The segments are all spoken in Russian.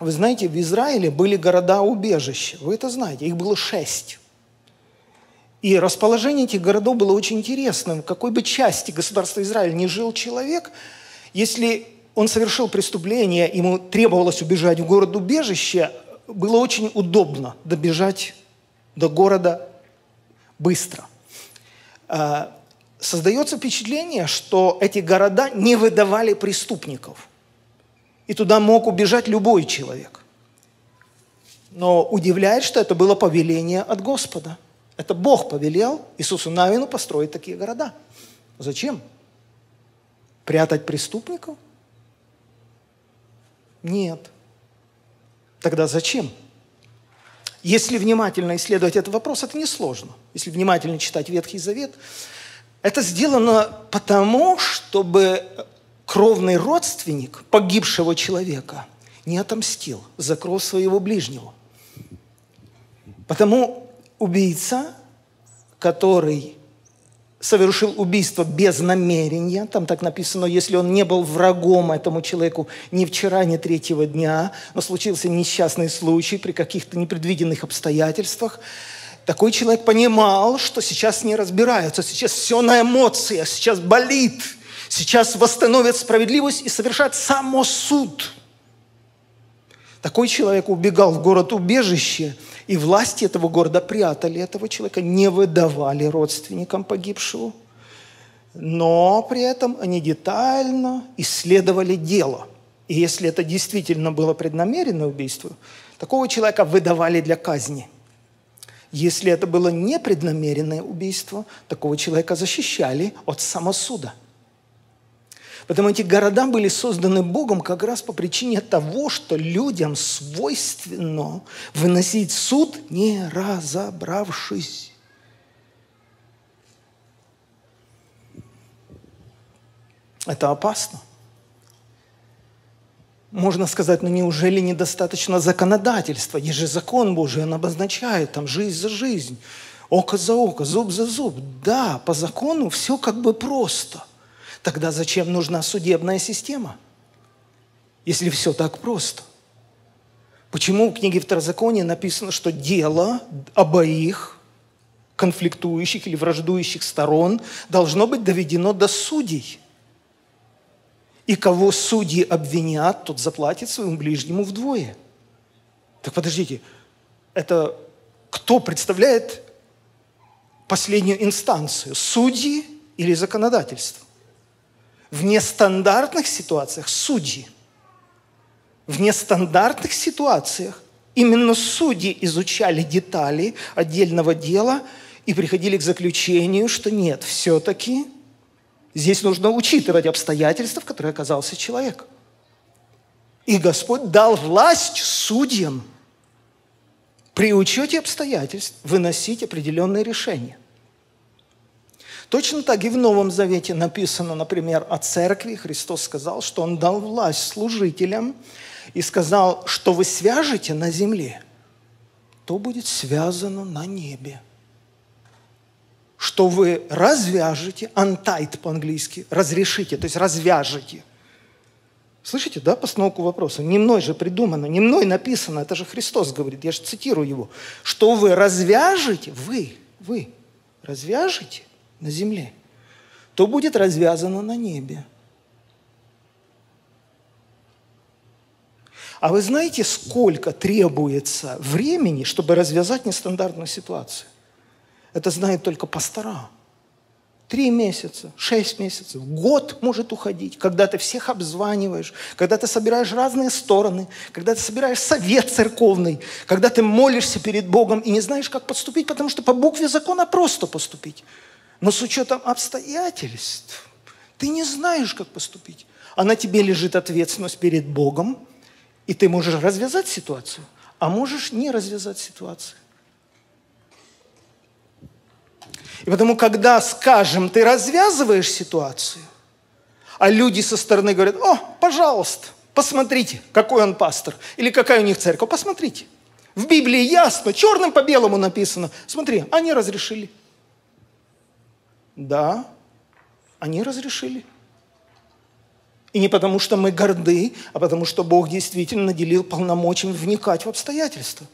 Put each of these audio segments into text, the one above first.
Вы знаете, в Израиле были города-убежища. Вы это знаете, их было 6. И расположение этих городов было очень интересным. В какой бы части государства Израиль ни жил человек, если он совершил преступление, ему требовалось убежать в город-убежище, было очень удобно добежать до города быстро. Создается впечатление, что эти города не выдавали преступников. И туда мог убежать любой человек. Но удивляет, что это было повеление от Господа. Это Бог повелел Иисусу Навину построить такие города. Зачем? Прятать преступников? Нет. Тогда зачем? Если внимательно исследовать этот вопрос, это несложно. Если внимательно читать Ветхий Завет, это сделано потому, чтобы кровный родственник погибшего человека не отомстил за кровь своего ближнего. Потому убийца, который совершил убийство без намерения, там так написано, если он не был врагом этому человеку ни вчера, ни третьего дня, но случился несчастный случай при каких-то непредвиденных обстоятельствах, такой человек понимал, что сейчас не разбираются, сейчас все на эмоциях, сейчас болит, сейчас восстановит справедливость и совершает самосуд. Такой человек убегал в город-убежище, и власти этого города прятали этого человека, не выдавали родственникам погибшего. Но при этом они детально исследовали дело. И если это действительно было преднамеренное убийство, такого человека выдавали для казни. Если это было непреднамеренное убийство, такого человека защищали от самосуда. Потому эти города были созданы Богом как раз по причине того, что людям свойственно выносить суд, не разобравшись. Это опасно. Можно сказать, ну неужели недостаточно законодательства? Есть же закон Божий, он обозначает там жизнь за жизнь, око за око, зуб за зуб. Да, по закону все как бы просто. Тогда зачем нужна судебная система, если все так просто? Почему в книге Второзакония написано, что дело обоих конфликтующих или враждующих сторон должно быть доведено до судей? И кого судьи обвинят, тот заплатит своему ближнему вдвое. Так подождите, это кто представляет последнюю инстанцию? Судьи или законодательство? В нестандартных ситуациях судьи. В нестандартных ситуациях именно судьи изучали детали отдельного дела и приходили к заключению, что нет, все-таки здесь нужно учитывать обстоятельства, в которых оказался человек. И Господь дал власть судьям при учете обстоятельств выносить определенные решения. Точно так и в Новом Завете написано, например, о церкви. Христос сказал, что Он дал власть служителям и сказал, что вы свяжете на земле, то будет связано на небе. Что вы развяжете, untied по-английски, разрешите, то есть развяжете. Слышите, да, постановку вопроса? Не мной же придумано, не мной написано, это же Христос говорит, я же цитирую Его. Что вы развяжете, вы развяжете на земле, то будет развязано на небе. А вы знаете, сколько требуется времени, чтобы развязать нестандартную ситуацию? Это знают только пастора. 3 месяца, 6 месяцев, год может уходить, когда ты всех обзваниваешь, когда ты собираешь разные стороны, когда ты собираешь совет церковный, когда ты молишься перед Богом и не знаешь, как поступить, потому что по букве закона просто поступить. Но с учетом обстоятельств ты не знаешь, как поступить. А на тебе лежит ответственность перед Богом, и ты можешь развязать ситуацию, а можешь не развязать ситуацию. И потому, когда, скажем, ты развязываешь ситуацию, а люди со стороны говорят, о, пожалуйста, посмотрите, какой он пастор, или какая у них церковь, посмотрите. В Библии ясно, черным по белому написано. Смотри, они разрешили. Да, они разрешили. И не потому, что мы горды, а потому, что Бог действительно наделил полномочиями вникать в обстоятельства.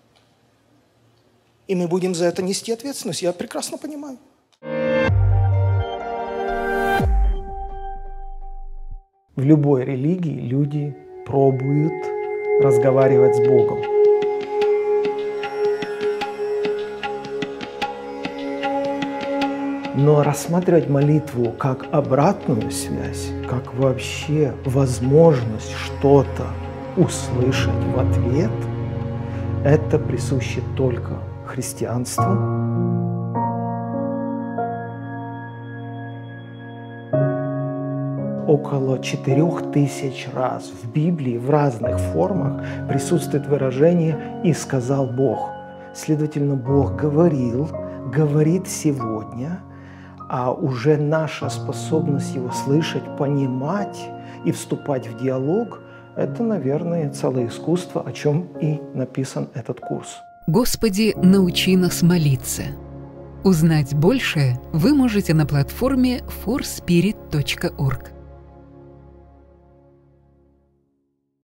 И мы будем за это нести ответственность. Я прекрасно понимаю. В любой религии люди пробуют разговаривать с Богом. Но рассматривать молитву как обратную связь, как вообще возможность что-то услышать в ответ, это присуще только христианству. Около 4000 раз в Библии в разных формах присутствует выражение «и сказал Бог». Следовательно, Бог говорил, говорит сегодня, а уже наша способность Его слышать, понимать и вступать в диалог – это, наверное, целое искусство, о чем и написан этот курс. Господи, научи нас молиться. Узнать больше вы можете на платформе forspirit.org.